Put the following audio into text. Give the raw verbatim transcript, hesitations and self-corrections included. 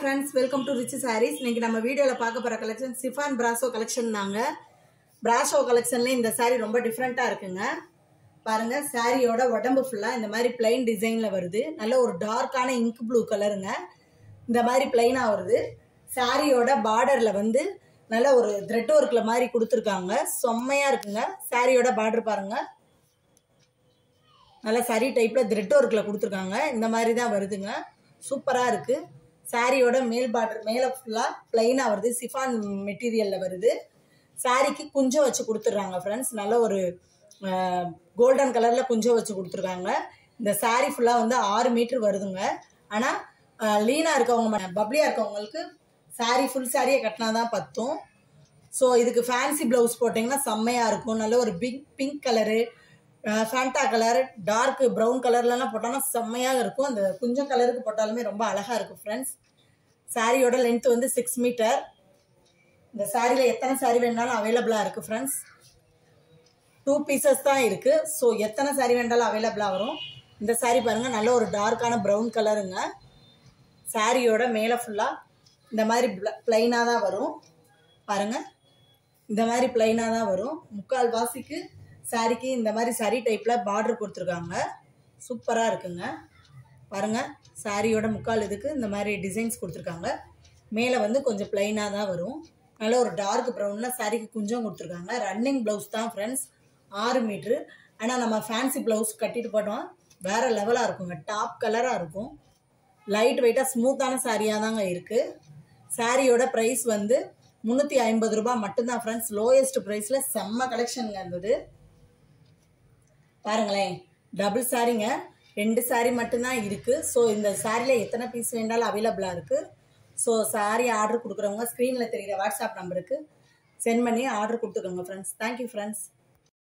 friends, welcome to Rich Sarees. இன்னைக்கு நம்ம வீடியோல பார்க்க போற கலெக்ஷன் Chiffon brasso collection தாங்க. brasso collectionல இந்த saree ரொம்ப டிஃபரண்டா இருக்குங்க. பாருங்க சாரியோட உடம்பு ஃபுல்லா இந்த மாதிரி plain டிசைன்ல வருது. நல்ல ஒரு டார்க்கான இங்க் ப்ளூ கலருங்க. இந்த மாதிரி plain-ஆ வருது. சாரியோட பார்டர்ல வந்து நல்ல ஒரு thread workல மாதிரி கொடுத்திருக்காங்க. செம்மையா இருக்குங்க. சாரியோட பார்டர் பாருங்க. நல்ல saree டைப்ல thread workல கொடுத்திருக்காங்க. இந்த மாதிரி தான் வருதுங்க. சூப்பரா இருக்கு. சாரியோட மேல் பார்டர் மேல ஃபுல்லா பிளைனா வருது. சிஃபான் மெட்டீரியல்ல வருது. சாரிக்கு குஞ்சம் வச்சு கொடுத்துறாங்க फ्रेंड्स. நல்ல ஒரு கோல்டன் கலர்ல குஞ்சம் வச்சு கொடுத்துருக்காங்க. இந்த சாரி ஃபுல்லா வந்து ஆறு மீட்டர் வருதுங்க. ஆனா லீனா இருக்கவங்க பப்ளியா இருக்கவங்களுக்கு சாரி ஃபுல் சாரியை கட்டினாதான் பத்தும். ஸோ இதுக்கு ஃபேன்சி பிளவுஸ் போட்டிங்கன்னா செம்மையா இருக்கும். நல்ல ஒரு pink pink colour Fanta colour dark brown கலர்லாம் போட்டோம்னா செம்மையாக இருக்கும். அந்த குஞ்சம் கலருக்கு போட்டாலுமே ரொம்ப அழகாக இருக்கும் ஃப்ரெண்ட்ஸ். சாரியோட லென்த் வந்து சிக்ஸ் மீட்டர். இந்த சாரியில் எத்தனை சாரி வேணாலும் அவைலபிளாக இருக்குது ஃப்ரெண்ட்ஸ். டூ பீசஸ் தான் இருக்குது. ஸோ எத்தனை சாரி வேணாலும் அவைலபிளாக வரும். இந்த சாரி பாருங்கள், நல்ல ஒரு டார்க்கான ப்ரௌன் கலருங்க. சாரியோட மேலே ஃபுல்லாக இந்த மாதிரி பிளைனாக தான் வரும். பாருங்கள், இந்த மாதிரி பிளைனாக தான் வரும். முக்கால் வாசிக்கு சாரிக்கு இந்த மாதிரி சாரி டைப்பில் பார்டர் கொடுத்துருக்காங்க. சூப்பராக இருக்குங்க. பாருங்கள், சாரியோட முக்கால் இதுக்கு இந்த மாதிரி டிசைன்ஸ் கொடுத்துருக்காங்க. மேலே வந்து கொஞ்சம் பிளைனாக தான் வரும். நல்ல ஒரு டார்க் ப்ரௌனில் சாரிக்கு குஞ்சம் கொடுத்துருக்காங்க. ரன்னிங் ப்ளவுஸ் தான் ஃப்ரெண்ட்ஸ், ஆறு மீட்ரு. ஆனால் நம்ம ஃபேன்சி ப்ளவுஸ் கட்டிட்டு போட்டோம் வேறு லெவலாக இருக்குங்க. டாப் கலராக இருக்கும். லைட் வெயிட்டாக ஸ்மூத்தான சாரியாக தாங்க இருக்குது. சாரியோட ப்ரைஸ் வந்து முந்நூற்றி ஐம்பது ரூபா மட்டும்தான் ஃப்ரெண்ட்ஸ். லோயஸ்ட் ப்ரைஸில் செம்ம கலெக்ஷனுங்க இருந்தது. பாருங்களேன், டபுள் சாரிங்க, ரெண்டு சாரி மட்டும்தான் இருக்குது. ஸோ இந்த சாரியில் எத்தனை பீஸ் வேண்டாலும் அவைலபிளாக இருக்குது. ஸோ சாரி ஆர்டர் கொடுக்குறவங்க ஸ்க்ரீனில் தெரிகிற வாட்ஸ்அப் நம்பருக்கு சென்ட் பண்ணி ஆர்டர் கொடுத்துக்கோங்க ஃப்ரெண்ட்ஸ். Thank you friends.